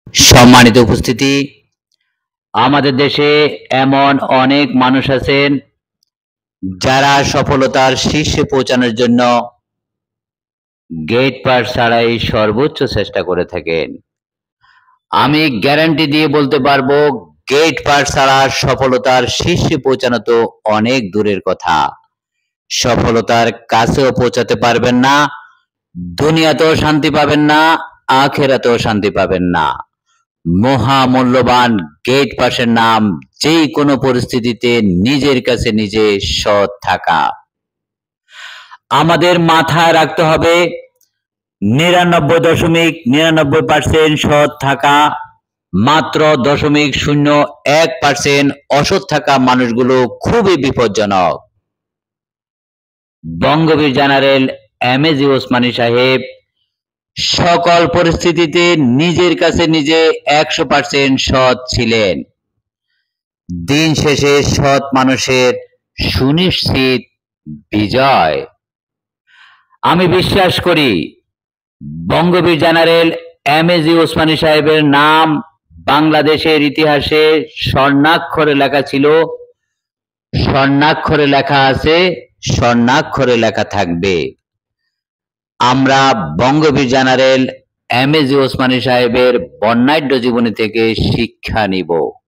সম্মানিত উপস্থিতি, আমাদের দেশে এমন অনেক মানুষ আছেন যারা সফলতার শীর্ষে পৌঁছানোর জন্য গেট পাস ছাড়াই সর্বোচ্চ চেষ্টা করে থাকেন। আমি গ্যারান্টি দিয়ে বলতে পারবো, গেট পাস ছাড়া সফলতার শীর্ষে পৌঁছানো তো অনেক দূরের কথা। সফলতার কাছেও পৌঁছাতে পারবেন না, দুনিয়াতেও শান্তি পাবেন না, আখেরাতেও শান্তি পাবেন না। মহামূল্যবান গেট পাসের নাম যে কোনো পরিস্থিতিতে নিজের কাছে নিজে সৎ থাকা। আমাদের মাথায় রাখতে হবে 99.99% সৎ থাকা, মাত্র 0.01% অসৎ থাকা মানুষগুলো খুবই বিপজ্জনক। বঙ্গবীর জেনারেল এম.এ.জি. ওসমানী সাহেব সকল পরিস্থিতিতে নিজের কাছে নিজে 100% সৎ ছিলেন। দিন শেষে সৎ মানুষের সুনিশ্চিত বিজয়। আমি বিশ্বাস করি বঙ্গবীর জেনারেল এম.এ.জি. ওসমানী সাহেবের নাম বাংলাদেশের ইতিহাসে স্বর্ণাক্ষরে লেখা ছিল, স্বর্ণাক্ষরে লেখা আছে, স্বর্ণাক্ষরে লেখা থাকবে। আমরা বঙ্গবীর জেনারেল এম.এ.জি. ওসমানী সাহেবের বর্ণাঢ্য জীবনী থেকে শিক্ষা নিব।